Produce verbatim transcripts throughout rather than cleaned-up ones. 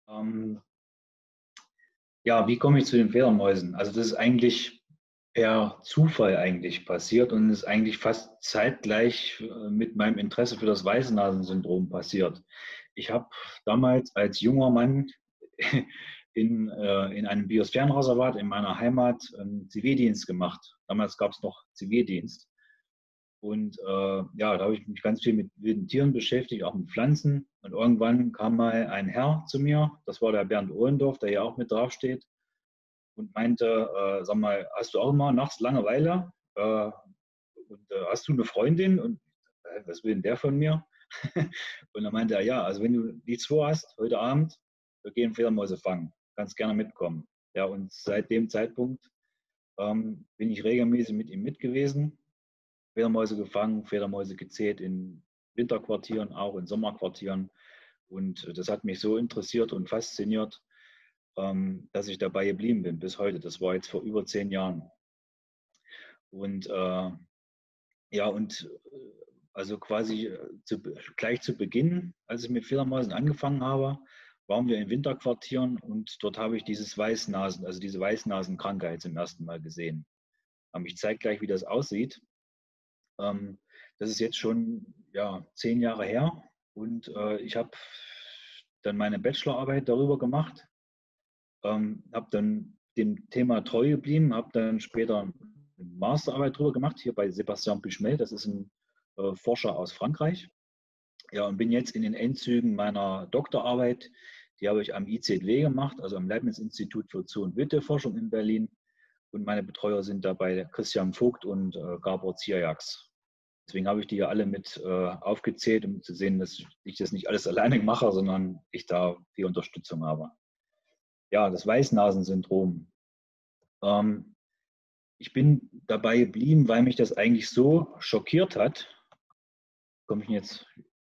Ähm, ja, wie komme ich zu den Fledermäusen? Also das ist eigentlich per Zufall eigentlich passiert und ist eigentlich fast zeitgleich äh, mit meinem Interesse für das Weißnasensyndrom passiert. Ich habe damals als junger Mann in, äh, in einem Biosphärenreservat in meiner Heimat einen Zivildienst gemacht. Damals gab es noch Zivildienst. Und äh, ja, da habe ich mich ganz viel mit wilden Tieren beschäftigt, auch mit Pflanzen. Und irgendwann kam mal ein Herr zu mir, das war der Bernd Ohlendorf, der hier auch mit draufsteht, und meinte, äh, sag mal, hast du auch immer nachts Langeweile? Äh, und äh, hast du eine Freundin? Und äh, was will denn der von mir? Und dann meinte er, ja, also wenn du nichts vorhast, heute Abend, wir gehen Fledermäuse fangen, kannst gerne mitkommen. Ja, und seit dem Zeitpunkt ähm, bin ich regelmäßig mit ihm mit gewesen, Fledermäuse gefangen, Fledermäuse gezählt in Winterquartieren, auch in Sommerquartieren. Und das hat mich so interessiert und fasziniert, ähm, dass ich dabei geblieben bin bis heute. Das war jetzt vor über zehn Jahren. Und äh, ja, und äh, also quasi äh, zu, gleich zu Beginn, als ich mit Fledermäusen angefangen habe, waren wir in Winterquartieren und dort habe ich dieses Weißnasen, also diese Weißnasenkrankheit zum ersten Mal gesehen. Aber ich zeige gleich, wie das aussieht. Ähm, das ist jetzt schon ja, zehn Jahre her und äh, ich habe dann meine Bachelorarbeit darüber gemacht, ähm, habe dann dem Thema treu geblieben, habe dann später eine Masterarbeit darüber gemacht, hier bei Sébastien Puchmel, das ist ein äh, Forscher aus Frankreich. Ja, und bin jetzt in den Endzügen meiner Doktorarbeit, die habe ich am I Z W gemacht, also am Leibniz-Institut für Zoo- und Wildtierforschung in Berlin. Und meine Betreuer sind dabei Christian Vogt und äh, Gabor Zierjaks. Deswegen habe ich die ja alle mit äh, aufgezählt, um zu sehen, dass ich das nicht alles alleine mache, sondern ich da viel Unterstützung habe. Ja, das Weißnasensyndrom. Ähm, ich bin dabei geblieben, weil mich das eigentlich so schockiert hat. Komme ich jetzt?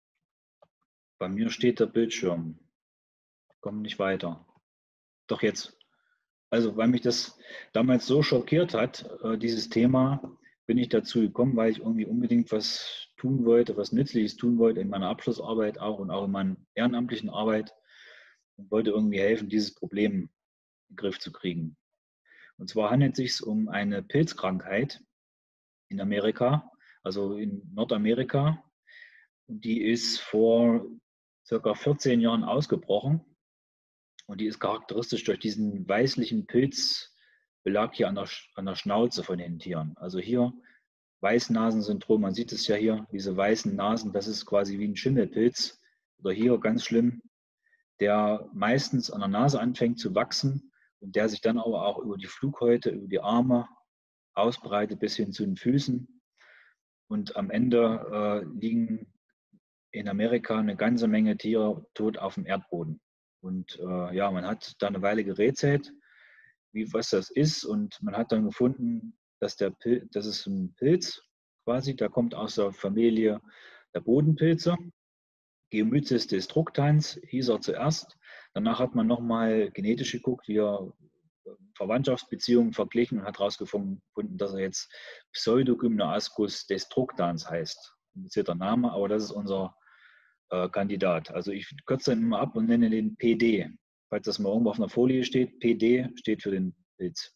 Bei mir steht der Bildschirm. Komme nicht weiter. Doch jetzt. Also, weil mich das damals so schockiert hat, äh, dieses Thema, bin ich dazu gekommen, weil ich irgendwie unbedingt was tun wollte, was Nützliches tun wollte in meiner Abschlussarbeit auch und auch in meiner ehrenamtlichen Arbeit und wollte irgendwie helfen, dieses Problem in den Griff zu kriegen. Und zwar handelt es sich um eine Pilzkrankheit in Amerika, also in Nordamerika. Und die ist vor circa vierzehn Jahren ausgebrochen. Und die ist charakteristisch durch diesen weißlichen Pilzbelag hier an der, an der Schnauze von den Tieren. Also hier Weißnasensyndrom, man sieht es ja hier, diese weißen Nasen, das ist quasi wie ein Schimmelpilz. Oder hier ganz schlimm, der meistens an der Nase anfängt zu wachsen und der sich dann aber auch über die Flughäute, über die Arme ausbreitet bis hin zu den Füßen. Und am Ende äh, liegen in Amerika eine ganze Menge Tiere tot auf dem Erdboden. Und äh, ja, man hat da eine Weile gerätselt, wie, was das ist. Und man hat dann gefunden, dass der Pil das ist ein Pilz quasi, der kommt aus der Familie der Bodenpilze. Geomyces destructans hieß er zuerst. Danach hat man nochmal genetisch geguckt, wie er Verwandtschaftsbeziehungen verglichen und hat herausgefunden, dass er jetzt Pseudogymnoascus destructans heißt. Komplizierter Name, aber das ist unser äh, Kandidat. Also ich kürze den immer ab und nenne den P D. Falls das mal irgendwo auf einer Folie steht, P D steht für den Pilz.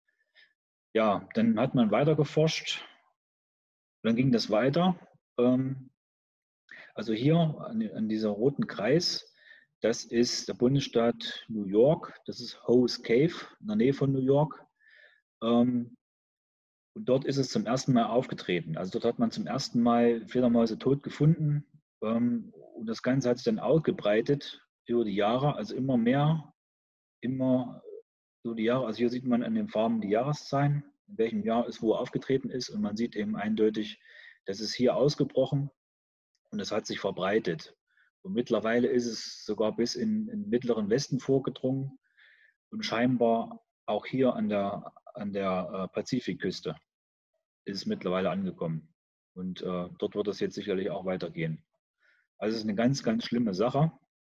Ja, dann hat man weiter geforscht. Dann ging das weiter. Ähm, also hier an, an dieser roten Kreis, das ist der Bundesstaat New York. Das ist Howes Cave in der Nähe von New York. Ähm, und dort ist es zum ersten Mal aufgetreten. Also dort hat man zum ersten Mal Fledermäuse tot gefunden. Ähm, und das Ganze hat sich dann ausgebreitet über die Jahre, also immer mehr, immer so die Jahre. Also hier sieht man an den Farben die Jahreszahlen, in welchem Jahr es wo aufgetreten ist. Und man sieht eben eindeutig, das ist hier ausgebrochen und es hat sich verbreitet. Und mittlerweile ist es sogar bis in den mittleren Westen vorgedrungen und scheinbar auch hier an der, an der äh, Pazifikküste ist es mittlerweile angekommen. Und äh, dort wird es jetzt sicherlich auch weitergehen. Also es ist eine ganz, ganz schlimme Sache.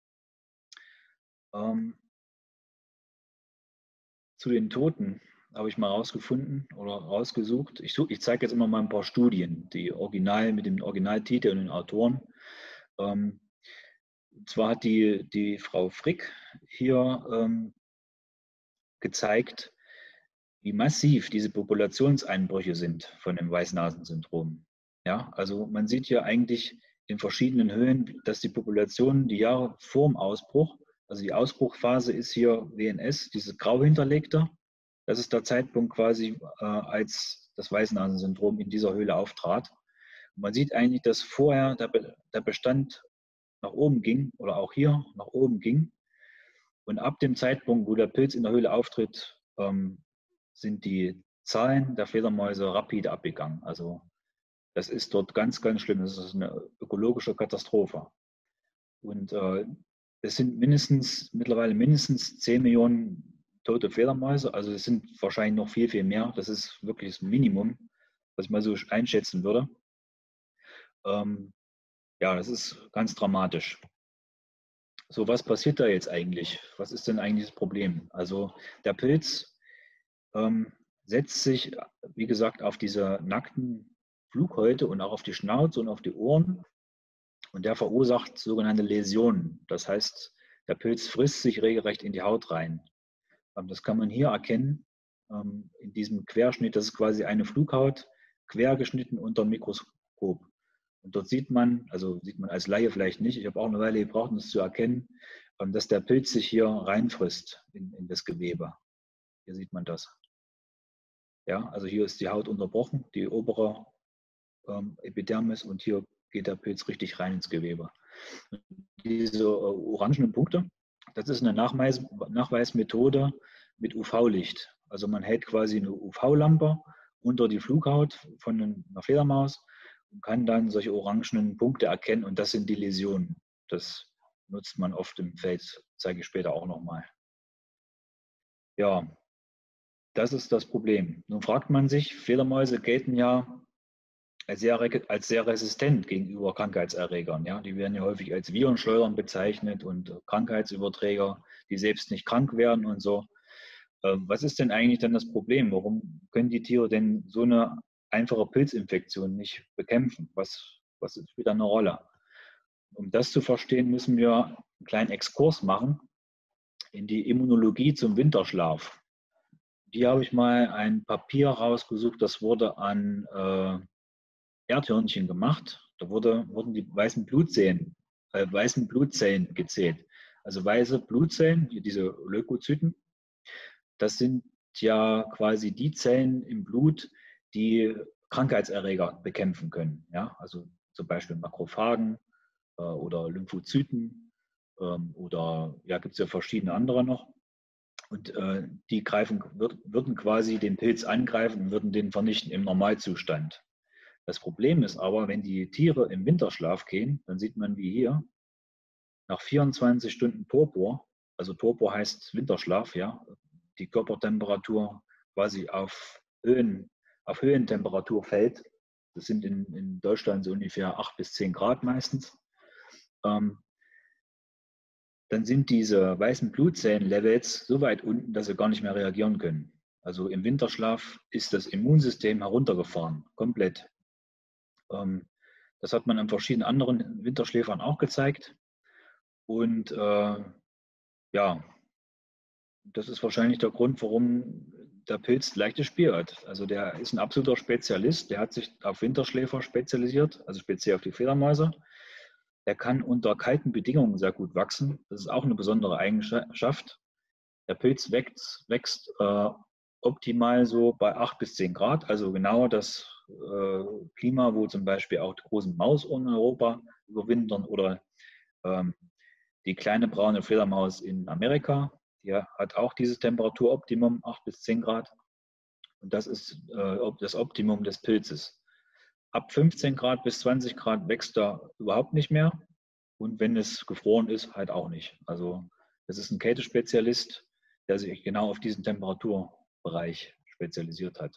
Ähm, zu den Toten habe ich mal rausgefunden oder rausgesucht. Ich, ich zeige jetzt immer mal ein paar Studien, die Original mit dem Originaltitel und den Autoren. Ähm, Und zwar hat die, die Frau Frick hier ähm, gezeigt, wie massiv diese Populationseinbrüche sind von dem Weißnasensyndrom. Ja, also man sieht hier eigentlich in verschiedenen Höhen, dass die Population die Jahre vor dem Ausbruch, also die Ausbruchphase ist hier W N S, dieses grau hinterlegte, das ist der Zeitpunkt quasi, äh, als das Weißnasensyndrom in dieser Höhle auftrat. Und man sieht eigentlich, dass vorher der, Be der Bestand nach oben ging oder auch hier nach oben ging. Und ab dem Zeitpunkt, wo der Pilz in der Höhle auftritt, ähm, sind die Zahlen der Fledermäuse rapide abgegangen. Also das ist dort ganz, ganz schlimm. Das ist eine ökologische Katastrophe. Und äh, es sind mindestens, mittlerweile mindestens zehn Millionen tote Fledermäuse. Also es sind wahrscheinlich noch viel, viel mehr. Das ist wirklich das Minimum, was ich mal so einschätzen würde. Ähm, ja, das ist ganz dramatisch. So, was passiert da jetzt eigentlich? Was ist denn eigentlich das Problem? Also der Pilz ähm, setzt sich, wie gesagt, auf diese nackten Flughäute und auch auf die Schnauze und auf die Ohren. Und der verursacht sogenannte Läsionen. Das heißt, der Pilz frisst sich regelrecht in die Haut rein. Ähm, das kann man hier erkennen, ähm, in diesem Querschnitt. Das ist quasi eine Flughaut, quer geschnitten unter dem Mikroskop. Und dort sieht man, also sieht man als Laie vielleicht nicht, ich habe auch eine Weile gebraucht, um das zu erkennen, ähm, dass der Pilz sich hier reinfrisst in, in das Gewebe. Hier sieht man das. Ja, also hier ist die Haut unterbrochen, die obere ähm, Epidermis, und hier geht der Pilz richtig rein ins Gewebe. Und diese äh, orangenen Punkte, das ist eine Nachweis, Nachweismethode mit U V-Licht. Also man hält quasi eine U V-Lampe unter die Flughaut von einer Fledermaus und kann dann solche orangenen Punkte erkennen, und das sind die Läsionen. Das nutzt man oft im Feld, zeige ich später auch nochmal. Ja, das ist das Problem. Nun fragt man sich, Fledermäuse gelten ja als sehr, als sehr resistent gegenüber Krankheitserregern. Ja? Die werden ja häufig als Virenschleudern bezeichnet und Krankheitsüberträger, die selbst nicht krank werden und so. Was ist denn eigentlich dann das Problem? Warum können die Tiere denn so eine einfache Pilzinfektion nicht bekämpfen? Was, was spielt da eine Rolle? Um das zu verstehen, müssen wir einen kleinen Exkurs machen in die Immunologie zum Winterschlaf. Hier habe ich mal ein Papier rausgesucht, das wurde an äh, Erdhörnchen gemacht. Da wurde, wurden die weißen Blutzellen, äh, weißen Blutzellen gezählt. Also weiße Blutzellen, diese Leukozyten, das sind ja quasi die Zellen im Blut, die Krankheitserreger bekämpfen können. Ja? Also zum Beispiel Makrophagen äh, oder Lymphozyten ähm, oder ja, gibt es ja verschiedene andere noch. Und äh, die greifen, würd, würden quasi den Pilz angreifen und würden den vernichten im Normalzustand. Das Problem ist aber, wenn die Tiere im Winterschlaf gehen, dann sieht man wie hier, nach vierundzwanzig Stunden Torpor, also Torpor heißt Winterschlaf, ja, die Körpertemperatur quasi auf, Höhen, auf Höhentemperatur fällt. Das sind in, in Deutschland so ungefähr acht bis zehn Grad meistens. Ähm, dann sind diese weißen Blutzellen-Levels so weit unten, dass sie gar nicht mehr reagieren können. Also im Winterschlaf ist das Immunsystem heruntergefahren, komplett. Ähm, das hat man an verschiedenen anderen Winterschläfern auch gezeigt. Und äh, ja, das ist wahrscheinlich der Grund, warum der Pilz leichtes Spiel hat. Also der ist ein absoluter Spezialist, der hat sich auf Winterschläfer spezialisiert, also speziell auf die Fledermäuse. Der kann unter kalten Bedingungen sehr gut wachsen. Das ist auch eine besondere Eigenschaft. Der Pilz wächst, wächst äh, optimal so bei acht bis zehn Grad, also genau das äh, Klima, wo zum Beispiel auch die großen Mausohren in Europa überwintern oder ähm, die kleine braune Fledermaus in Amerika. Die hat auch dieses Temperaturoptimum, acht bis zehn Grad. Und das ist äh, das Optimum des Pilzes. Ab fünfzehn Grad bis zwanzig Grad wächst er überhaupt nicht mehr. Und wenn es gefroren ist, halt auch nicht. Also das ist ein Kältespezialist, der sich genau auf diesen Temperaturbereich spezialisiert hat.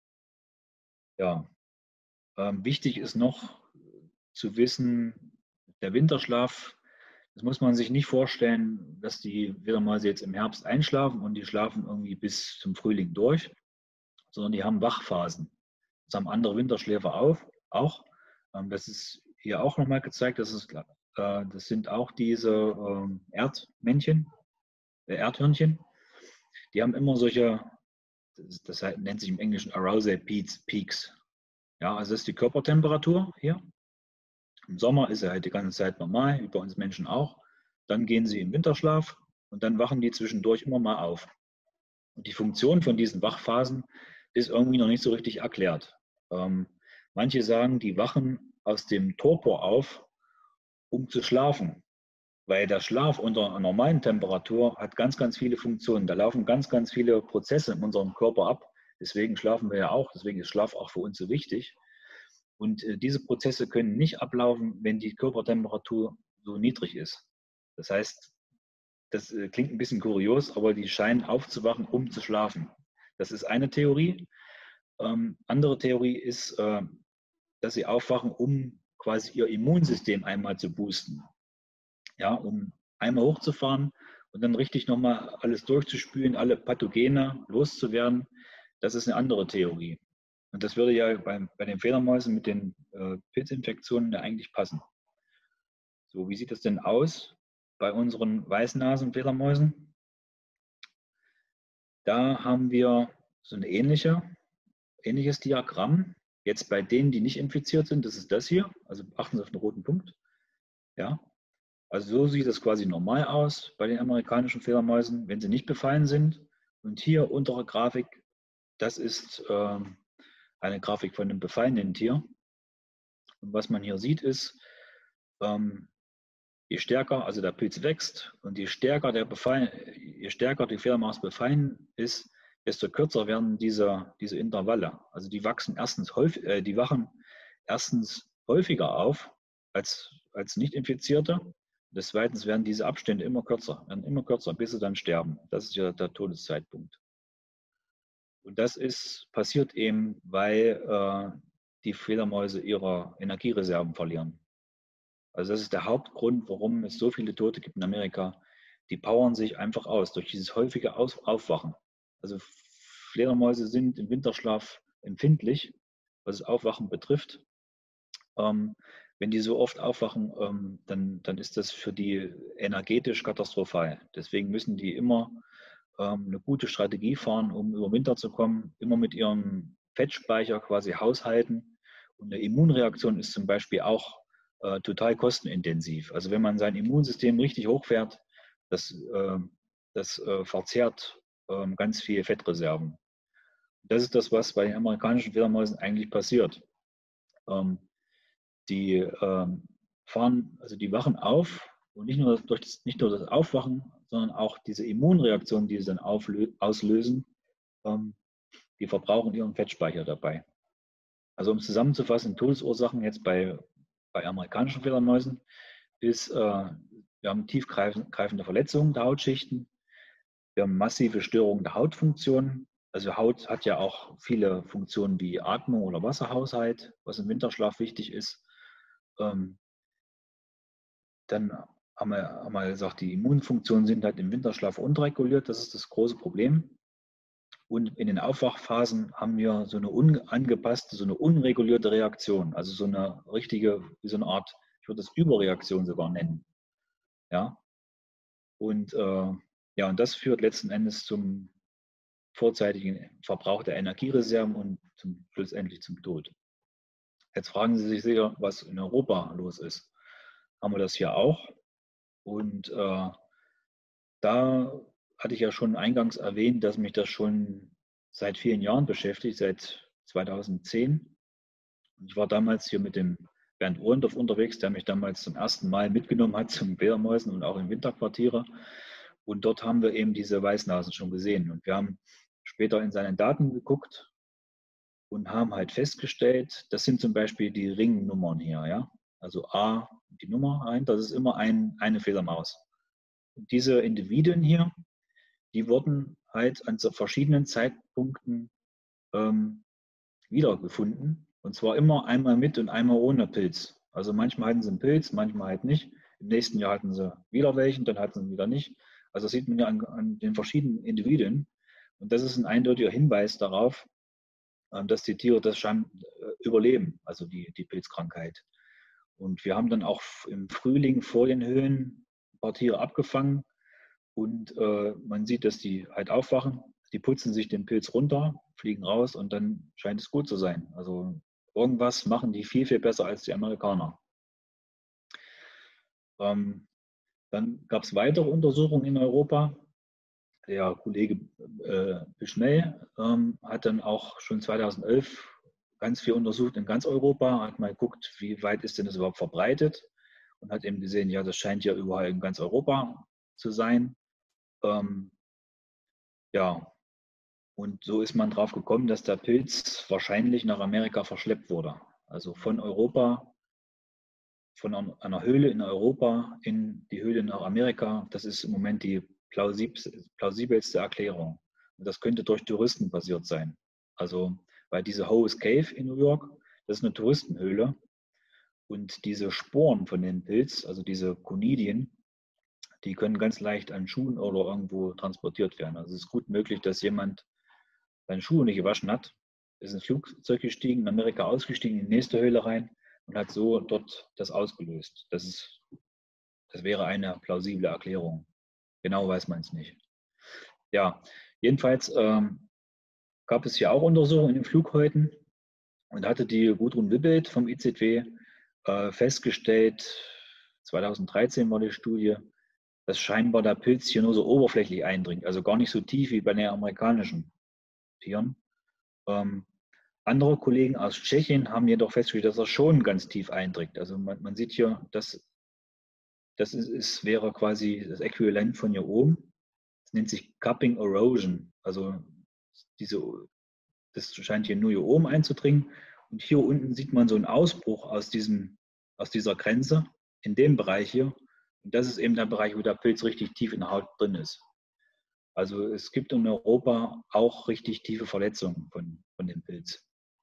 Ja, ähm, wichtig ist noch zu wissen, der Winterschlaf, das muss man sich nicht vorstellen, dass die Fledermäuse jetzt im Herbst einschlafen und die schlafen irgendwie bis zum Frühling durch, sondern die haben Wachphasen. Das haben andere Winterschläfer auf, auch. Das ist hier auch nochmal gezeigt, das ist Äh, das sind auch diese ähm, Erdmännchen, äh, Erdhörnchen. Die haben immer solche, das, das nennt sich im Englischen Arousal Peaks. Ja, also das ist die Körpertemperatur hier. Im Sommer ist sie halt die ganze Zeit normal, wie bei uns Menschen auch. Dann gehen sie in Winterschlaf und dann wachen die zwischendurch immer mal auf. Und die Funktion von diesen Wachphasen ist irgendwie noch nicht so richtig erklärt. Ähm, manche sagen, die wachen aus dem Torpor auf, um zu schlafen. Weil der Schlaf unter einer normalen Temperatur hat ganz, ganz viele Funktionen. Da laufen ganz, ganz viele Prozesse in unserem Körper ab. Deswegen schlafen wir ja auch. Deswegen ist Schlaf auch für uns so wichtig. Und äh, diese Prozesse können nicht ablaufen, wenn die Körpertemperatur so niedrig ist. Das heißt, das äh, klingt ein bisschen kurios, aber die scheinen aufzuwachen, um zu schlafen. Das ist eine Theorie. Ähm, andere Theorie ist, äh, dass sie aufwachen, um quasi ihr Immunsystem einmal zu boosten. Ja, um einmal hochzufahren und dann richtig nochmal alles durchzuspülen, alle Pathogene loszuwerden. Das ist eine andere Theorie. Und das würde ja bei, bei den Fledermäusen mit den äh, Pilzinfektionen ja eigentlich passen. So, wie sieht das denn aus bei unseren Weißnasenfledermäusen? Da haben wir so ein ähnliche, ähnliches Diagramm. Jetzt bei denen, die nicht infiziert sind, das ist das hier. Also achten Sie auf den roten Punkt. Ja, also so sieht es quasi normal aus bei den amerikanischen Fledermäusen, wenn sie nicht befallen sind. Und hier untere Grafik, das ist ähm, eine Grafik von einem befallenen Tier. Und was man hier sieht ist, ähm, je stärker, also der Pilz wächst und je stärker, der befallen, je stärker die Fledermaus befallen ist, desto kürzer werden diese, diese Intervalle. Also die wachsen erstens häufig, äh, die wachen erstens häufiger auf als, als Nicht-Infizierte. Des Zweitens werden diese Abstände immer kürzer, werden immer kürzer, bis sie dann sterben. Das ist ja der Todeszeitpunkt. Und das ist passiert eben, weil äh, die Fledermäuse ihre Energiereserven verlieren. Also das ist der Hauptgrund, warum es so viele Tote gibt in Amerika. Die powern sich einfach aus durch dieses häufige aus Aufwachen. Also Fledermäuse sind im Winterschlaf empfindlich, was das Aufwachen betrifft. Ähm, wenn die so oft aufwachen, ähm, dann, dann ist das für die energetisch katastrophal. Deswegen müssen die immer ähm, eine gute Strategie fahren, um über Winter zu kommen, immer mit ihrem Fettspeicher quasi haushalten. Und eine Immunreaktion ist zum Beispiel auch äh, total kostenintensiv. Also wenn man sein Immunsystem richtig hochfährt, das, äh, das äh, verzehrt äh, ganz viele Fettreserven. Das ist das, was bei den amerikanischen Fledermäusen eigentlich passiert. Ähm, die ähm, fahren, also die wachen auf und nicht nur durch das, nicht nur das Aufwachen, sondern auch diese Immunreaktionen, die sie dann auflö auslösen, ähm, die verbrauchen ihren Fettspeicher dabei. Also um zusammenzufassen, Todesursachen jetzt bei, bei amerikanischen Fledermäusen ist, äh, wir haben tiefgreifende Verletzungen der Hautschichten, wir haben massive Störungen der Hautfunktionen. Also Haut hat ja auch viele Funktionen wie Atmung oder Wasserhaushalt, was im Winterschlaf wichtig ist. Ähm, dann haben wir, haben wir gesagt, die Immunfunktionen sind halt im Winterschlaf unreguliert. Das ist das große Problem. Und in den Aufwachphasen haben wir so eine unangepasste, so eine unregulierte Reaktion. Also so eine richtige, wie so eine Art, ich würde das Überreaktion sogar nennen. Ja. Und, äh, ja, und das führt letzten Endes zum vorzeitigen Verbrauch der Energiereserven und zum, schlussendlich zum Tod. Jetzt fragen Sie sich sicher, was in Europa los ist. Haben wir das hier auch? Und äh, da hatte ich ja schon eingangs erwähnt, dass mich das schon seit vielen Jahren beschäftigt, seit zweitausendzehn. Und ich war damals hier mit dem Bernd Ohrendorf unterwegs, der mich damals zum ersten Mal mitgenommen hat zum Fledermäusen und auch in Winterquartiere. Und dort haben wir eben diese Weißnasen schon gesehen. Und wir haben später in seinen Daten geguckt und haben halt festgestellt, das sind zum Beispiel die Ringnummern hier, ja. Also A, die Nummer ein, das ist immer ein, eine Fledermaus. Und diese Individuen hier, die wurden halt an so verschiedenen Zeitpunkten ähm, wiedergefunden. Und zwar immer einmal mit und einmal ohne Pilz. Also manchmal hatten sie einen Pilz, manchmal halt nicht. Im nächsten Jahr hatten sie wieder welchen, dann hatten sie wieder nicht. Also das sieht man ja an, an den verschiedenen Individuen. Und das ist ein eindeutiger Hinweis darauf, dass die Tiere das schon überleben, also die, die Pilzkrankheit. Und wir haben dann auch im Frühling vor den Höhen ein paar Tiere abgefangen und äh, man sieht, dass die halt aufwachen, die putzen sich den Pilz runter, fliegen raus und dann scheint es gut zu sein. Also irgendwas machen die viel, viel besser als die Amerikaner. Ähm, dann gab es weitere Untersuchungen in Europa. Der Kollege äh, Bischmel ähm, hat dann auch schon zweitausendelf ganz viel untersucht in ganz Europa, hat mal geguckt, wie weit ist denn das überhaupt verbreitet und hat eben gesehen, ja, das scheint ja überall in ganz Europa zu sein. Ähm, ja, und so ist man drauf gekommen, dass der Pilz wahrscheinlich nach Amerika verschleppt wurde. Also von Europa, von einer Höhle in Europa in die Höhle nach Amerika. Das ist im Moment die plausibelste Erklärung. Und das könnte durch Touristen passiert sein. Also, weil diese Howe's Cave in New York, das ist eine Touristenhöhle. Und diese Sporen von dem Pilz, also diese Conidien, die können ganz leicht an Schuhen oder irgendwo transportiert werden. Also es ist gut möglich, dass jemand seine Schuhe nicht gewaschen hat, ist ins Flugzeug gestiegen, in Amerika ausgestiegen, in die nächste Höhle rein und hat so dort das ausgelöst. Das, ist, das wäre eine plausible Erklärung. Genau weiß man es nicht. Ja, jedenfalls ähm, gab es hier auch Untersuchungen in den Flughäuten und hatte die Gudrun Wibbelt vom I Z W äh, festgestellt, zweitausenddreizehn war die Studie, dass scheinbar der Pilz hier nur so oberflächlich eindringt, also gar nicht so tief wie bei den amerikanischen Tieren. Ähm, andere Kollegen aus Tschechien haben jedoch festgestellt, dass er schon ganz tief eindringt. Also man, man sieht hier, dass das ist, ist, wäre quasi das Äquivalent von hier oben. Das nennt sich Cupping Erosion. Also diese, das scheint hier nur hier oben einzudringen. Und hier unten sieht man so einen Ausbruch aus, diesem, aus dieser Grenze in dem Bereich hier. Und das ist eben der Bereich, wo der Pilz richtig tief in der Haut drin ist. Also es gibt in Europa auch richtig tiefe Verletzungen von, von dem Pilz.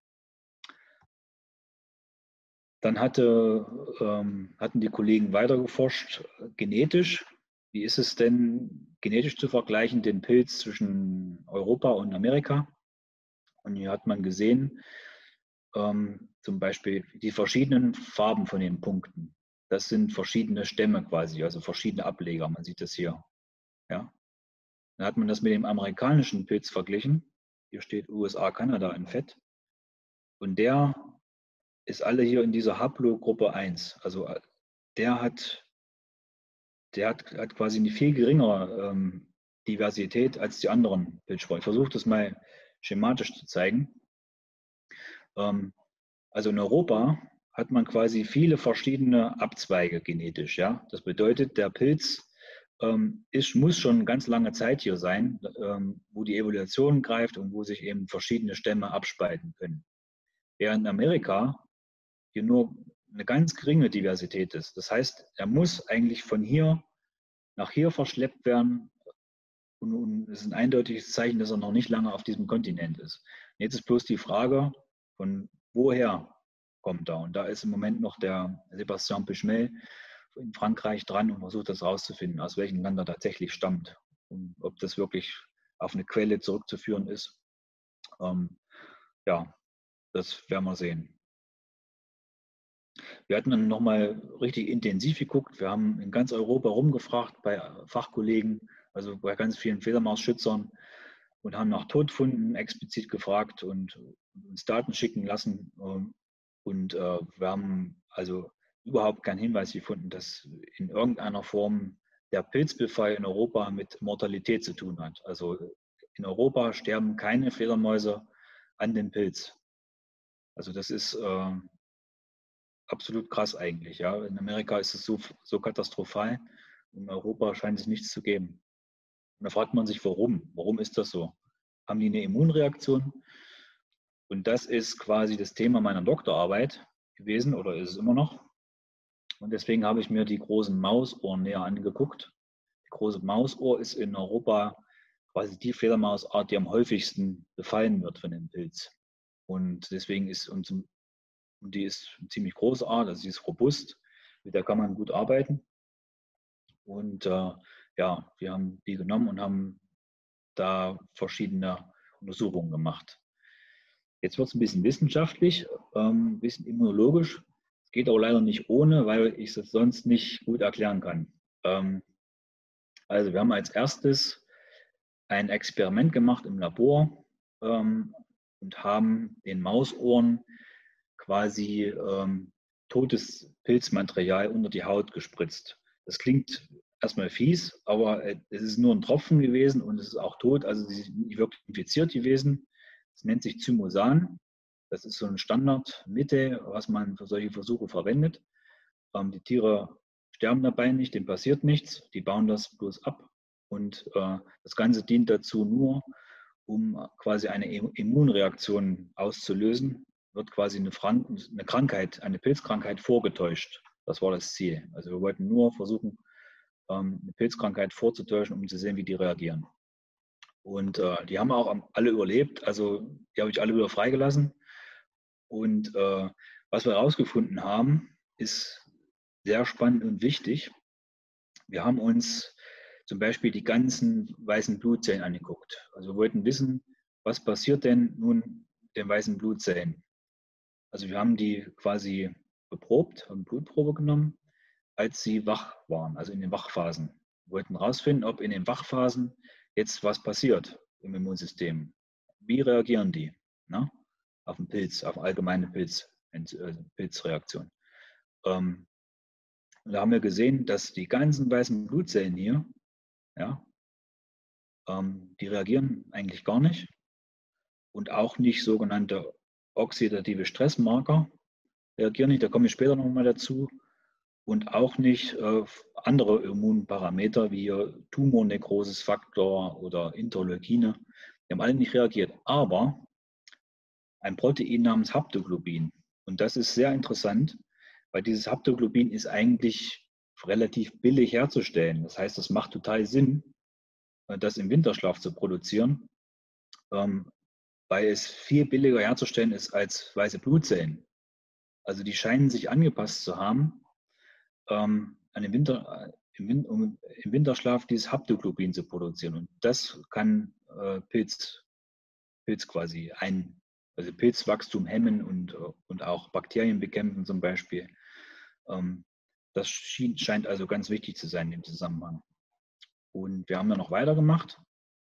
Dann hatte, ähm, hatten die Kollegen weiter geforscht, genetisch. Wie ist es denn genetisch zu vergleichen, den Pilz zwischen Europa und Amerika? Und hier hat man gesehen, ähm, zum Beispiel die verschiedenen Farben von den Punkten. Das sind verschiedene Stämme quasi, also verschiedene Ableger. Man sieht das hier. Ja. Dann hat man das mit dem amerikanischen Pilz verglichen. Hier steht U S A, Kanada in Fett. Und der ist alle hier in dieser Haplogruppe eins. Also der hat, der hat, hat quasi eine viel geringere ähm, Diversität als die anderen Pilzsporen. Ich versuche das mal schematisch zu zeigen. Ähm, also in Europa hat man quasi viele verschiedene Abzweige genetisch. Ja? Das bedeutet, der Pilz ähm, ist, muss schon eine ganz lange Zeit hier sein, ähm, wo die Evolution greift und wo sich eben verschiedene Stämme abspalten können. Während in Amerika hier nur eine ganz geringe Diversität ist. Das heißt, er muss eigentlich von hier nach hier verschleppt werden und, und es ist ein eindeutiges Zeichen, dass er noch nicht lange auf diesem Kontinent ist. Und jetzt ist bloß die Frage, von woher kommt er? Und da ist im Moment noch der Sébastien Bischmel in Frankreich dran und versucht das herauszufinden, aus welchem Land er tatsächlich stammt und ob das wirklich auf eine Quelle zurückzuführen ist. Ähm, ja, das werden wir sehen. Wir hatten dann nochmal richtig intensiv geguckt. Wir haben in ganz Europa rumgefragt bei Fachkollegen, also bei ganz vielen Fledermausschützern und haben nach Todfunden explizit gefragt und uns Daten schicken lassen. Und wir haben also überhaupt keinen Hinweis gefunden, dass in irgendeiner Form der Pilzbefall in Europa mit Mortalität zu tun hat. Also in Europa sterben keine Fledermäuse an dem Pilz. Also das ist äh, absolut krass eigentlich. Ja. In Amerika ist es so, so katastrophal. In Europa scheint es nichts zu geben. Und da fragt man sich, warum? Warum ist das so? Haben die eine Immunreaktion? Und das ist quasi das Thema meiner Doktorarbeit gewesen oder ist es immer noch. Und deswegen habe ich mir die großen Mausohren näher angeguckt. Die große Mausohr ist in Europa quasi die Fledermausart, die am häufigsten befallen wird von dem Pilz. Und deswegen ist uns Und die ist eine ziemlich große Art, also sie ist robust, mit der kann man gut arbeiten. Und äh, ja, wir haben die genommen und haben da verschiedene Untersuchungen gemacht. Jetzt wird es ein bisschen wissenschaftlich, ähm, ein bisschen immunologisch. Es Geht auch leider nicht ohne, weil ich es sonst nicht gut erklären kann. Ähm, also wir haben als erstes ein Experiment gemacht im Labor ähm, und haben den Mausohren quasi ähm, totes Pilzmaterial unter die Haut gespritzt. Das klingt erstmal fies, aber es ist nur ein Tropfen gewesen und es ist auch tot, also sie sind nicht wirklich infiziert gewesen. Das nennt sich Zymosan. Das ist so ein Standardmittel, was man für solche Versuche verwendet. Ähm, die Tiere sterben dabei nicht, denen passiert nichts, die bauen das bloß ab. Und äh, das Ganze dient dazu nur, um quasi eine Immunreaktion auszulösen, wird quasi eine, Frank eine Krankheit, eine Pilzkrankheit vorgetäuscht. Das war das Ziel. Also wir wollten nur versuchen, ähm, eine Pilzkrankheit vorzutäuschen, um zu sehen, wie die reagieren. Und äh, die haben auch alle überlebt, also die habe ich alle wieder freigelassen. Und äh, was wir herausgefunden haben, ist sehr spannend und wichtig. Wir haben uns zum Beispiel die ganzen weißen Blutzellen angeguckt. Also wir wollten wissen, was passiert denn nun den weißen Blutzellen? Also wir haben die quasi beprobt, haben Blutprobe genommen, als sie wach waren, also in den Wachphasen. Wir wollten herausfinden, ob in den Wachphasen jetzt was passiert im Immunsystem. Wie reagieren die, ne? Auf den Pilz, auf allgemeine Pilz, Pilzreaktion. Ähm, und da haben wir gesehen, dass die ganzen weißen Blutzellen hier, ja, ähm, die reagieren eigentlich gar nicht und auch nicht sogenannte oxidative Stressmarker reagieren nicht, da komme ich später nochmal dazu, und auch nicht äh, andere Immunparameter wie Tumornekrosisfaktor oder Interleukine, die haben alle nicht reagiert, aber ein Protein namens Haptoglobin, und das ist sehr interessant, weil dieses Haptoglobin ist eigentlich relativ billig herzustellen. Das heißt, es macht total Sinn, das im Winterschlaf zu produzieren, ähm, weil es viel billiger herzustellen ist als weiße Blutzellen. Also die scheinen sich angepasst zu haben, ähm, an den Winter, im, Win um im Winterschlaf dieses Haptoglobin zu produzieren. Und das kann äh, Pilz, Pilz quasi ein, also Pilzwachstum hemmen und, und auch Bakterien bekämpfen zum Beispiel. Ähm, das schien, scheint also ganz wichtig zu sein im Zusammenhang. Und wir haben dann noch weitergemacht,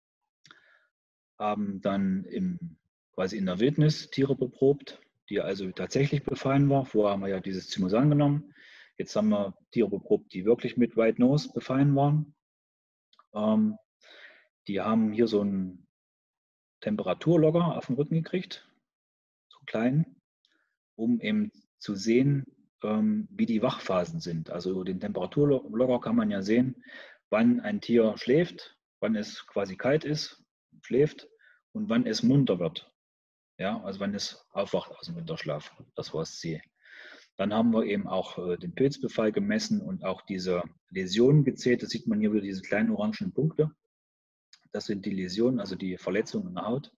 haben dann im, quasi in der Wildnis Tiere beprobt, die also tatsächlich befallen war. Vorher haben wir ja dieses Zymosan genommen. Jetzt haben wir Tiere beprobt, die wirklich mit White Nose befallen waren. Ähm, die haben hier so einen Temperaturlogger auf den Rücken gekriegt, so klein, um eben zu sehen, ähm, wie die Wachphasen sind. Also über den Temperaturlogger kann man ja sehen, wann ein Tier schläft, wann es quasi kalt ist, schläft und wann es munter wird. Ja, also wann es aufwacht aus dem Winterschlaf. Das war das Ziel. Dann haben wir eben auch äh, den Pilzbefall gemessen und auch diese Läsionen gezählt. Das sieht man hier wieder, diese kleinen orangen Punkte. Das sind die Läsionen, also die Verletzungen in der Haut.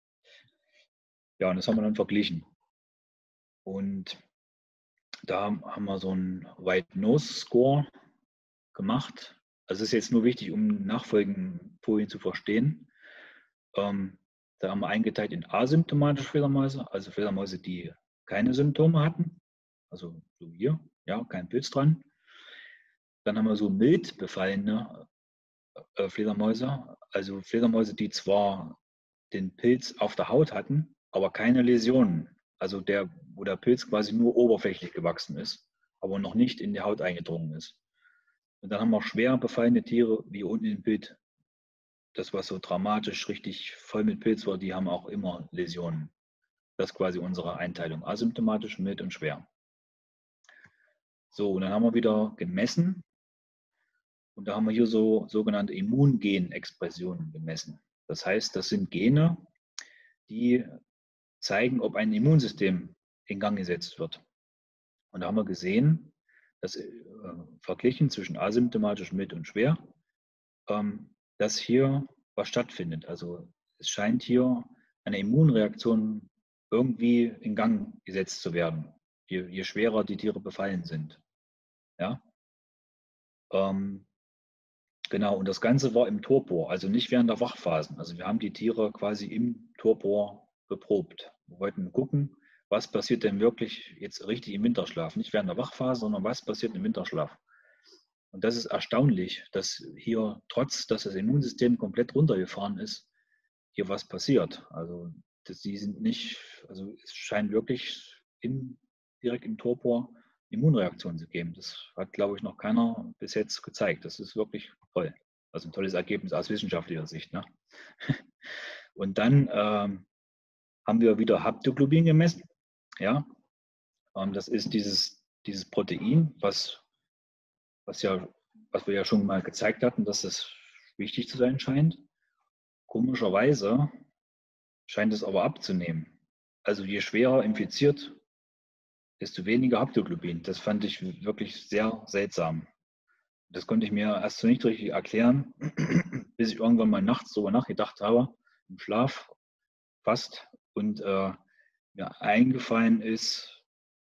Ja, und das haben wir dann verglichen. Und da haben wir so einen White Nose Score gemacht. Also es ist jetzt nur wichtig, um nachfolgenden Folien zu verstehen. Ähm, da haben wir eingeteilt in asymptomatische Fledermäuse, also Fledermäuse, die keine Symptome hatten. Also so hier, ja, kein Pilz dran. Dann haben wir so mild befallene äh, Fledermäuse, also Fledermäuse, die zwar den Pilz auf der Haut hatten, aber keine Läsionen. Also der, wo der Pilz quasi nur oberflächlich gewachsen ist, aber noch nicht in die Haut eingedrungen ist. Und dann haben wir schwer befallene Tiere, wie unten im Bild. Das, was so dramatisch richtig voll mit Pilz war, die haben auch immer Läsionen. Das ist quasi unsere Einteilung. Asymptomatisch, mild und schwer. So, und dann haben wir wieder gemessen. Und da haben wir hier so sogenannte Immungenexpressionen gemessen. Das heißt, das sind Gene, die zeigen, ob ein Immunsystem in Gang gesetzt wird. Und da haben wir gesehen, dass äh, verglichen zwischen asymptomatisch, mild und schwer, ähm, dass hier was stattfindet. Also es scheint hier eine Immunreaktion irgendwie in Gang gesetzt zu werden, je, je schwerer die Tiere befallen sind. Ja? Ähm, genau, und das Ganze war im Torpor, also nicht während der Wachphasen. Also wir haben die Tiere quasi im Torpor beprobt. Wir wollten gucken, was passiert denn wirklich jetzt richtig im Winterschlaf? Nicht während der Wachphase, sondern was passiert im Winterschlaf? Und das ist erstaunlich, dass hier, trotz dass das Immunsystem komplett runtergefahren ist, hier was passiert. Also dass die sind nicht, also es scheint wirklich in, direkt im Torpor Immunreaktionen zu geben. Das hat, glaube ich, noch keiner bis jetzt gezeigt. Das ist wirklich toll. Also ein tolles Ergebnis aus wissenschaftlicher Sicht. Ne? Und dann ähm, haben wir wieder Haptoglobin gemessen. Ja, ähm, das ist dieses, dieses Protein, was, was, ja, was wir ja schon mal gezeigt hatten, dass es wichtig zu sein scheint. Komischerweise scheint es aber abzunehmen. Also je schwerer infiziert, desto weniger Haptoglobin. Das fand ich wirklich sehr seltsam. Das konnte ich mir erst so nicht richtig erklären, bis ich irgendwann mal nachts darüber nachgedacht habe, im Schlaf fast, und äh, mir eingefallen ist,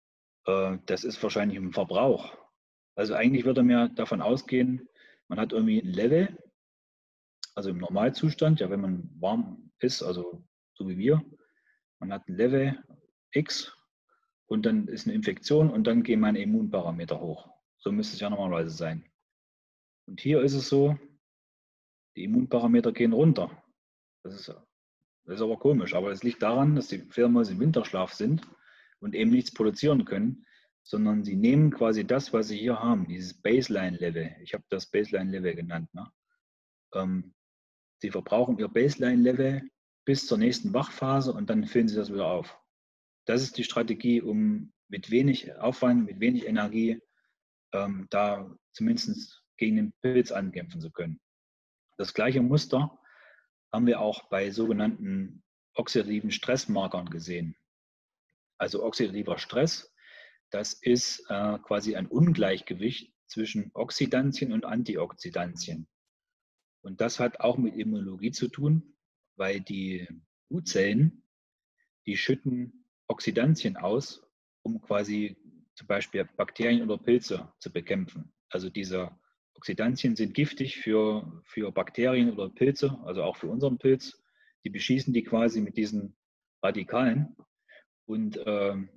äh, das ist wahrscheinlich im Verbrauch. Also eigentlich würde mir davon ausgehen, man hat irgendwie ein Level, also im Normalzustand, ja, wenn man warm ist, also so wie wir, man hat ein Level X und dann ist eine Infektion und dann gehen meine Immunparameter hoch. So müsste es ja normalerweise sein. Und hier ist es so, die Immunparameter gehen runter. Das ist, das ist aber komisch, aber es liegt daran, dass die Fledermäuse im Winterschlaf sind und eben nichts produzieren können, sondern sie nehmen quasi das, was sie hier haben, dieses Baseline-Level. Ich habe das Baseline-Level genannt. Ne? Ähm, sie verbrauchen ihr Baseline-Level bis zur nächsten Wachphase und dann füllen sie das wieder auf. Das ist die Strategie, um mit wenig Aufwand, mit wenig Energie ähm, da zumindest gegen den Pilz ankämpfen zu können. Das gleiche Muster haben wir auch bei sogenannten oxidativen Stressmarkern gesehen. Also oxidativer Stress, das ist äh, quasi ein Ungleichgewicht zwischen Oxidantien und Antioxidantien. Und das hat auch mit Immunologie zu tun, weil die Gutzellen, die schütten Oxidantien aus, um quasi zum Beispiel Bakterien oder Pilze zu bekämpfen. Also diese Oxidantien sind giftig für, für Bakterien oder Pilze, also auch für unseren Pilz. Die beschießen die quasi mit diesen Radikalen. Und ähm,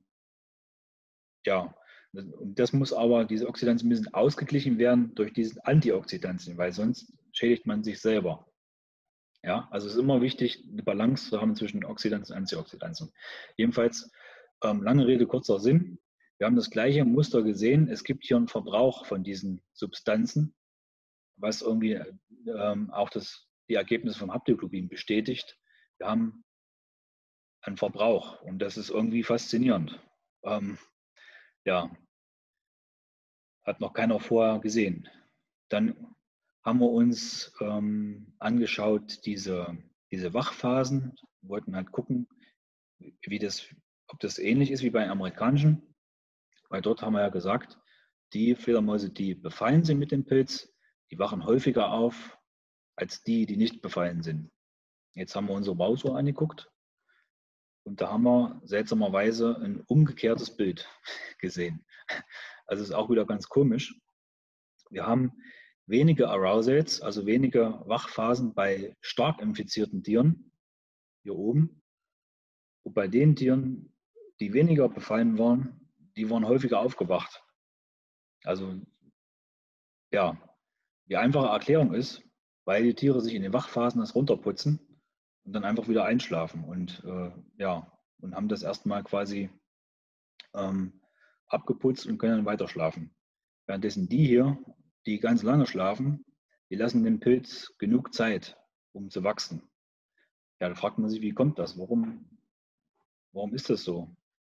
ja, und das muss aber, diese Oxidantien müssen ausgeglichen werden durch diesen Antioxidantien, weil sonst schädigt man sich selber. Ja, also es ist immer wichtig, eine Balance zu haben zwischen Oxidantien und Antioxidantien. Jedenfalls, ähm, lange Rede, kurzer Sinn. Wir haben das gleiche Muster gesehen. Es gibt hier einen Verbrauch von diesen Substanzen, was irgendwie ähm, auch das, die Ergebnisse vom Haptoglobin bestätigt. Wir haben einen Verbrauch und das ist irgendwie faszinierend. Ähm, ja, hat noch keiner vorher gesehen. Dann haben wir uns ähm, angeschaut, diese, diese Wachphasen, wir wollten halt gucken, wie das, ob das ähnlich ist wie bei amerikanischen, weil dort haben wir ja gesagt, die Fledermäuse, die befallen sind mit dem Pilz, die wachen häufiger auf als die, die nicht befallen sind. Jetzt haben wir unsere Mausuhr angeguckt und da haben wir seltsamerweise ein umgekehrtes Bild gesehen. Also ist auch wieder ganz komisch. Wir haben wenige Arousals, also wenige Wachphasen bei stark infizierten Tieren, hier oben. Und bei den Tieren, die weniger befallen waren, die waren häufiger aufgewacht. Also ja, die einfache Erklärung ist, weil die Tiere sich in den Wachphasen das runterputzen und dann einfach wieder einschlafen und äh, ja, und haben das erstmal quasi ähm, abgeputzt und können dann weiter schlafen. Währenddessen die hier, die ganz lange schlafen, die lassen dem Pilz genug Zeit, um zu wachsen. Ja, da fragt man sich, wie kommt das? Warum, warum ist das so?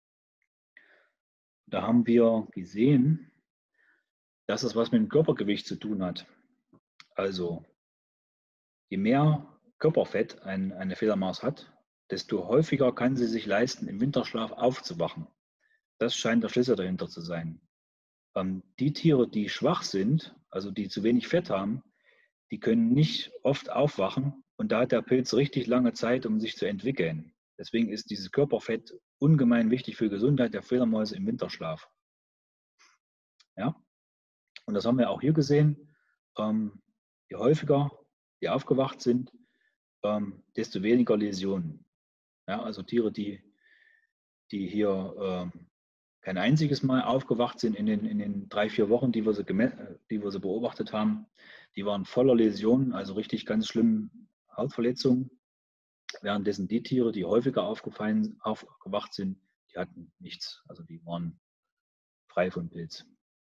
Da haben wir gesehen, dass es was mit dem Körpergewicht zu tun hat. Also, je mehr Körperfett ein, eine Fledermaus hat, desto häufiger kann sie sich leisten, im Winterschlaf aufzuwachen. Das scheint der Schlüssel dahinter zu sein. Ähm, die Tiere, die schwach sind, also die zu wenig Fett haben, die können nicht oft aufwachen und da hat der Pilz richtig lange Zeit, um sich zu entwickeln. Deswegen ist dieses Körperfett ungemein wichtig für die Gesundheit der Fledermäuse im Winterschlaf. Ja? Und das haben wir auch hier gesehen. Ähm, je häufiger die aufgewacht sind, ähm, desto weniger Läsionen. Ja, also Tiere, die, die hier äh, kein einziges Mal aufgewacht sind in den, in den drei, vier Wochen, die wir, sie die wir sie beobachtet haben. Die waren voller Läsionen, also richtig ganz schlimm Hautverletzungen. Währenddessen die Tiere, die häufiger aufgefallen, aufgewacht sind, die hatten nichts. Also die waren frei von Pilz.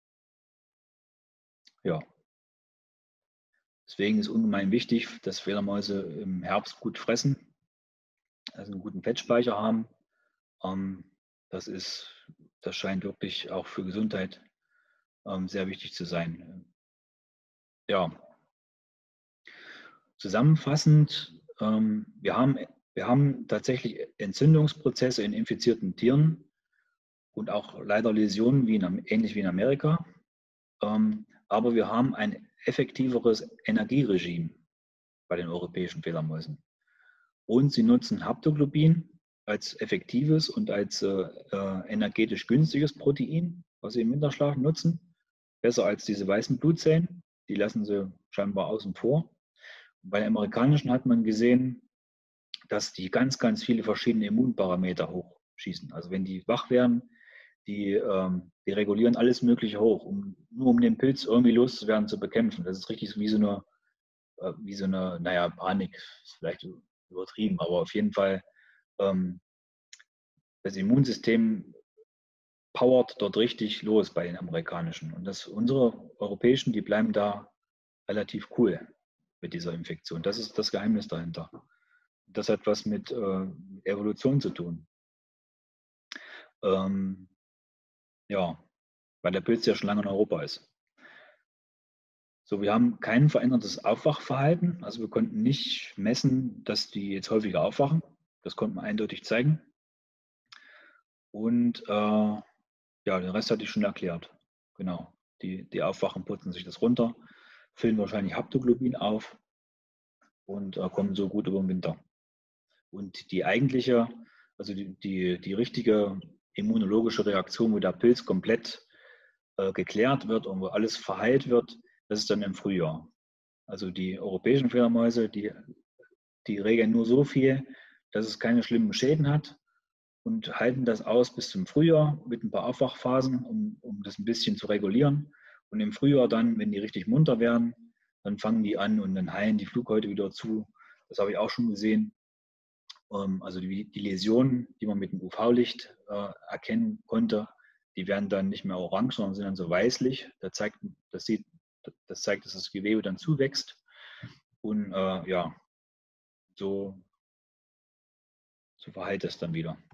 Ja. Deswegen ist ungemein wichtig, dass Fledermäuse im Herbst gut fressen, also einen guten Fettspeicher haben. Ähm, das ist, das scheint wirklich auch für Gesundheit ähm, sehr wichtig zu sein. Ja. Zusammenfassend, ähm, wir haben, wir haben tatsächlich Entzündungsprozesse in infizierten Tieren und auch leider Läsionen, wie in, ähnlich wie in Amerika. Ähm, aber wir haben ein effektiveres Energieregime bei den europäischen Fledermäusen. Und sie nutzen Haptoglobin als effektives und als äh, äh, energetisch günstiges Protein, was sie im Winterschlaf nutzen. Besser als diese weißen Blutzellen, die lassen sie scheinbar außen vor. Bei den amerikanischen hat man gesehen, dass die ganz, ganz viele verschiedene Immunparameter hochschießen. Also wenn die wach werden, die, ähm, die regulieren alles Mögliche hoch, um, nur um den Pilz irgendwie loszuwerden, zu bekämpfen. Das ist richtig wie so eine, äh, wie so eine, naja, Panik, ist vielleicht übertrieben, aber auf jeden Fall ähm, das Immunsystem powert dort richtig los bei den amerikanischen. Und das, unsere europäischen, die bleiben da relativ cool mit dieser Infektion. Das ist das Geheimnis dahinter. Das hat was mit äh, Evolution zu tun. Ähm, ja, weil der Pilz ja schon lange in Europa ist. So, wir haben kein verändertes Aufwachverhalten. Also wir konnten nicht messen, dass die jetzt häufiger aufwachen. Das konnte man eindeutig zeigen. Und äh, ja, den Rest hatte ich schon erklärt. Genau. Die, die aufwachen, putzen sich das runter, füllen wahrscheinlich Haptoglobin auf und äh, kommen so gut über den Winter. Und die eigentliche, also die, die, die richtige immunologische Reaktion, wo der Pilz komplett äh, geklärt wird und wo alles verheilt wird, das ist dann im Frühjahr. Also die europäischen Fledermäuse, die, die regeln nur so viel, dass es keine schlimmen Schäden hat und halten das aus bis zum Frühjahr mit ein paar Aufwachphasen, um, um das ein bisschen zu regulieren. Und im Frühjahr dann, wenn die richtig munter werden, dann fangen die an und dann heilen die Flughäute wieder zu. Das habe ich auch schon gesehen. Also die, die Läsionen, die man mit dem U V-Licht äh, erkennen konnte, die werden dann nicht mehr orange, sondern sind dann so weißlich. Das zeigt, das sieht, das zeigt, dass das Gewebe dann zuwächst. Und äh, ja, so, so verheilt es dann wieder.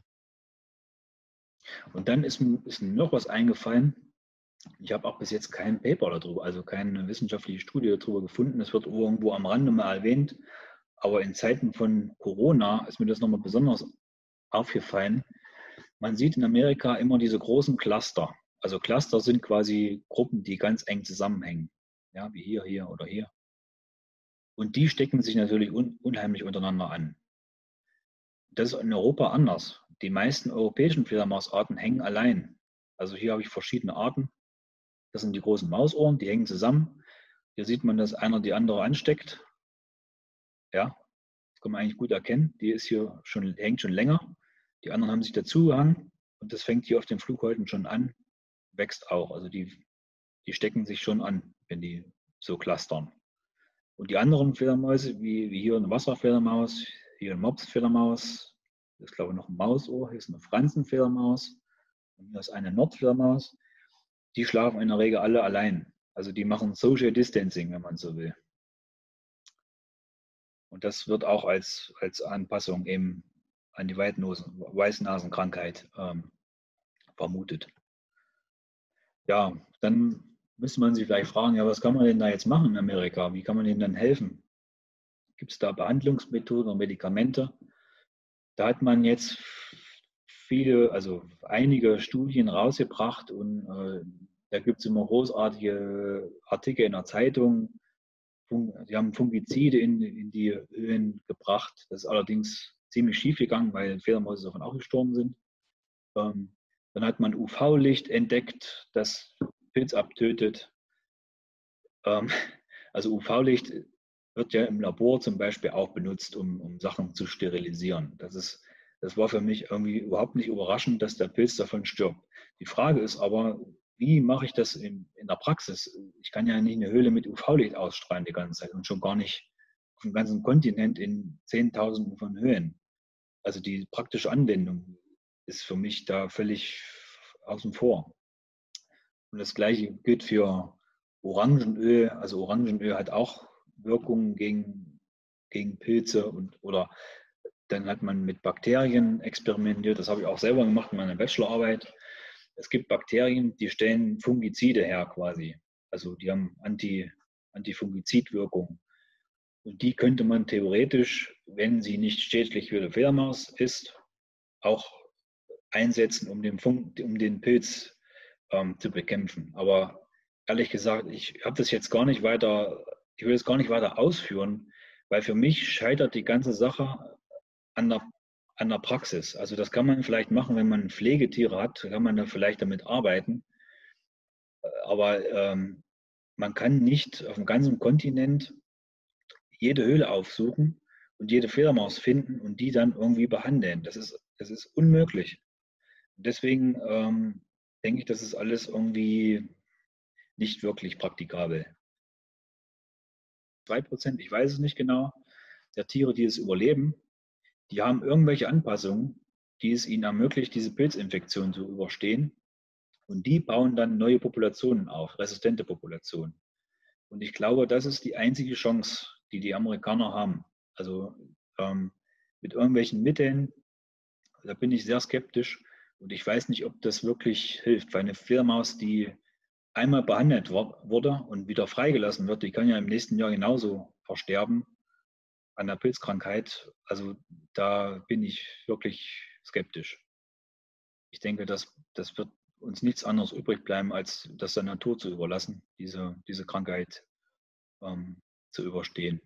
Und dann ist, ist mir noch was eingefallen. Ich habe auch bis jetzt kein Paper darüber, also keine wissenschaftliche Studie darüber gefunden. Es wird irgendwo am Rande mal erwähnt. Aber in Zeiten von Corona ist mir das nochmal besonders aufgefallen. Man sieht in Amerika immer diese großen Cluster. Also Cluster sind quasi Gruppen, die ganz eng zusammenhängen. Ja, wie hier, hier oder hier. Und die stecken sich natürlich un unheimlich untereinander an. Das ist in Europa anders. Die meisten europäischen Fledermausarten hängen allein. Also hier habe ich verschiedene Arten. Das sind die großen Mausohren, die hängen zusammen. Hier sieht man, dass einer die andere ansteckt. Ja, das kann man eigentlich gut erkennen. Die ist hier schon, hängt schon länger. Die anderen haben sich dazugehangen und das fängt hier auf den Flughäuten schon an, wächst auch. Also die, die stecken sich schon an, wenn die so clustern. Und die anderen Fledermäuse, wie, wie hier eine Wasserfledermaus, hier eine Mopsfledermaus, hier ist glaube ich noch ein Mausohr, hier ist eine Fransenfledermaus und hier ist eine Nordfledermaus, die schlafen in der Regel alle allein. Also die machen Social Distancing, wenn man so will. Und das wird auch als, als Anpassung eben an die Weißnasenkrankheit ähm, vermutet. Ja, dann müsste man sich vielleicht fragen, ja, was kann man denn da jetzt machen in Amerika? Wie kann man denen dann helfen? Gibt es da Behandlungsmethoden oder Medikamente? Da hat man jetzt viele, also einige Studien rausgebracht und äh, da gibt es immer großartige Artikel in der Zeitung. Sie haben Fungizide in, in die Höhen gebracht. Das ist allerdings ziemlich schief gegangen, weil Fledermäuse davon auch gestorben sind. Ähm, dann hat man U V-Licht entdeckt, das Pilz abtötet. Ähm, also U V-Licht wird ja im Labor zum Beispiel auch benutzt, um, um Sachen zu sterilisieren. Das ist Das war für mich irgendwie überhaupt nicht überraschend, dass der Pilz davon stirbt. Die Frage ist aber, wie mache ich das in, in der Praxis? Ich kann ja nicht eine Höhle mit U V-Licht ausstrahlen die ganze Zeit und schon gar nicht auf dem ganzen Kontinent in Zehntausenden von Höhen. Also die praktische Anwendung ist für mich da völlig außen vor. Und das Gleiche gilt für Orangenöl. Also Orangenöl hat auch Wirkungen gegen, gegen Pilze und oder dann hat man mit Bakterien experimentiert. Das habe ich auch selber gemacht in meiner Bachelorarbeit. Es gibt Bakterien, die stellen Fungizide her quasi. Also die haben Anti, Antifungizidwirkung. Und die könnte man theoretisch, wenn sie nicht schädlich für die Fledermaus ist, auch einsetzen, um den, Funk, um den Pilz ähm, zu bekämpfen. Aber ehrlich gesagt, ich habe das jetzt gar nicht weiter, ich will es gar nicht weiter ausführen, weil für mich scheitert die ganze Sache an der, an der Praxis. Also das kann man vielleicht machen, wenn man Pflegetiere hat, kann man da vielleicht damit arbeiten. Aber ähm, man kann nicht auf dem ganzen Kontinent jede Höhle aufsuchen und jede Fledermaus finden und die dann irgendwie behandeln. Das ist, das ist unmöglich. Deswegen ähm, denke ich, das ist alles irgendwie nicht wirklich praktikabel. zwei Prozent, ich weiß es nicht genau, der Tiere, die es überleben, die haben irgendwelche Anpassungen, die es ihnen ermöglicht, diese Pilzinfektion zu überstehen. Und die bauen dann neue Populationen auf, resistente Populationen. Und ich glaube, das ist die einzige Chance, die die Amerikaner haben. Also ähm, mit irgendwelchen Mitteln, da bin ich sehr skeptisch. Und ich weiß nicht, ob das wirklich hilft, weil eine Fledermaus, die einmal behandelt wurde und wieder freigelassen wird, die kann ja im nächsten Jahr genauso versterben an der Pilzkrankheit. Also da bin ich wirklich skeptisch. Ich denke, das, das wird uns nichts anderes übrig bleiben, als das der Natur zu überlassen, diese, diese Krankheit ähm, zu überstehen.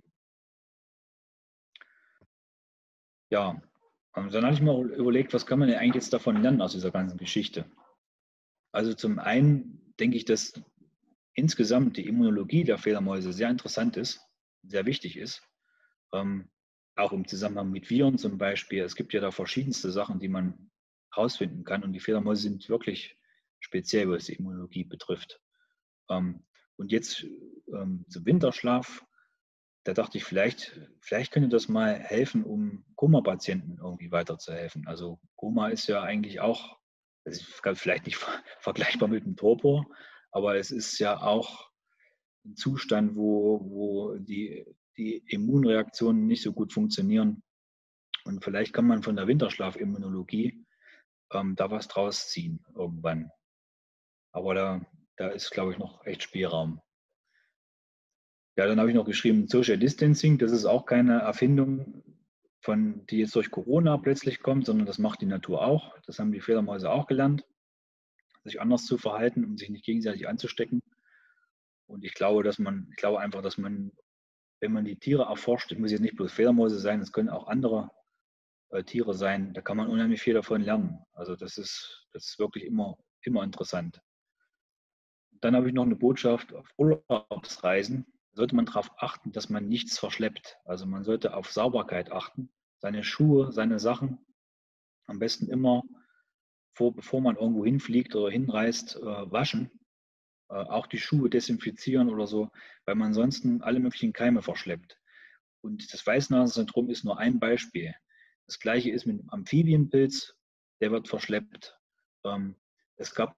Ja, ähm, dann hatte ich mir überlegt, was kann man denn eigentlich jetzt davon lernen aus dieser ganzen Geschichte? Also zum einen denke ich, dass insgesamt die Immunologie der Fledermäuse sehr interessant ist, sehr wichtig ist. Ähm, auch im Zusammenhang mit Viren zum Beispiel. Es gibt ja da verschiedenste Sachen, die man herausfinden kann. Und die Fledermäuse sind wirklich speziell, was die Immunologie betrifft. Ähm, und jetzt ähm, zum Winterschlaf, da dachte ich, vielleicht, vielleicht könnte das mal helfen, um Koma-Patienten irgendwie weiterzuhelfen. Also Koma ist ja eigentlich auch, das ist vielleicht nicht vergleichbar mit dem Torpor, aber es ist ja auch ein Zustand, wo, wo die, die Immunreaktionen nicht so gut funktionieren. Und vielleicht kann man von der Winterschlafimmunologie ähm, da was draus ziehen irgendwann. Aber da, da ist, glaube ich, noch echt Spielraum. Ja, dann habe ich noch geschrieben, Social Distancing, das ist auch keine Erfindung, von, die jetzt durch Corona plötzlich kommt, sondern das macht die Natur auch. Das haben die Fledermäuse auch gelernt, sich anders zu verhalten, um sich nicht gegenseitig anzustecken. Und ich glaube, dass man, ich glaube einfach, dass man, wenn man die Tiere erforscht, es muss jetzt nicht bloß Fledermäuse sein, es können auch andere äh, Tiere sein, da kann man unheimlich viel davon lernen. Also das ist, das ist wirklich immer, immer interessant. Dann habe ich noch eine Botschaft auf Urlaubsreisen. Da sollte man darauf achten, dass man nichts verschleppt. Also man sollte auf Sauberkeit achten. Seine Schuhe, seine Sachen am besten immer, vor, bevor man irgendwo hinfliegt oder hinreist, äh, waschen. Äh, auch die Schuhe desinfizieren oder so, weil man ansonsten alle möglichen Keime verschleppt. Und das Weißnasensyndrom ist nur ein Beispiel. Das gleiche ist mit dem Amphibienpilz, der wird verschleppt. Ähm, es gab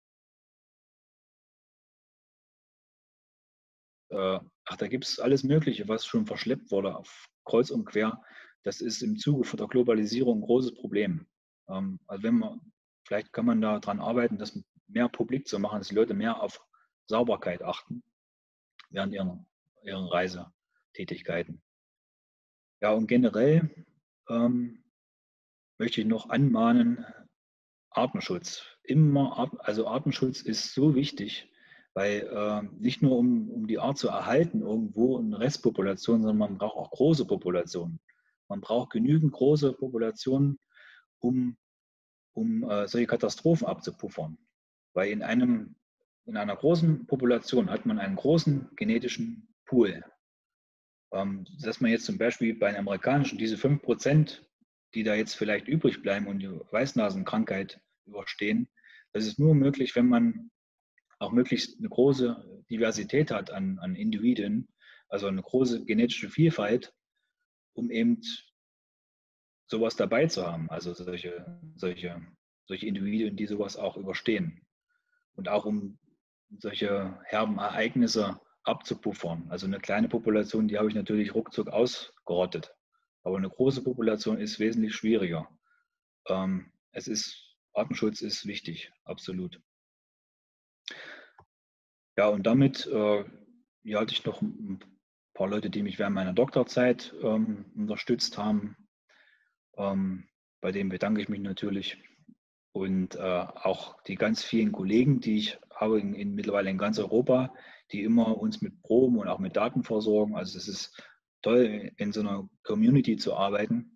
Äh, ach, da gibt es alles Mögliche, was schon verschleppt wurde, auf kreuz und quer. Das ist im Zuge von der Globalisierung ein großes Problem. Ähm, also wenn man, vielleicht kann man daran arbeiten, das mehr publik zu machen, dass die Leute mehr auf Sauberkeit achten während ihren, ihren Reisetätigkeiten. Ja, und generell ähm, möchte ich noch anmahnen, Artenschutz. Immer, also Artenschutz ist so wichtig, weil äh, nicht nur um, um die Art zu erhalten, irgendwo eine Restpopulation, sondern man braucht auch große Populationen. Man braucht genügend große Populationen, um, um äh, solche Katastrophen abzupuffern. Weil in, einem, in einer großen Population hat man einen großen genetischen Pool. Ähm, dass man jetzt zum Beispiel bei den amerikanischen diese fünf Prozent, die da jetzt vielleicht übrig bleiben und die Weißnasenkrankheit überstehen, das ist nur möglich, wenn man auch möglichst eine große Diversität hat an, an Individuen, also eine große genetische Vielfalt, um eben sowas dabei zu haben, also solche, solche, solche Individuen, die sowas auch überstehen. Und auch um solche herben Ereignisse abzupuffern. Also eine kleine Population, die habe ich natürlich ruckzuck ausgerottet. Aber eine große Population ist wesentlich schwieriger. Ähm, es ist, Artenschutz ist wichtig, absolut. Ja, und damit äh, hier hatte ich noch ein paar Leute, die mich während meiner Doktorzeit ähm, unterstützt haben. Ähm, bei denen bedanke ich mich natürlich. Und äh, auch die ganz vielen Kollegen, die ich habe in, in, mittlerweile in ganz Europa, die immer uns mit Proben und auch mit Daten versorgen. Also es ist toll, in so einer Community zu arbeiten.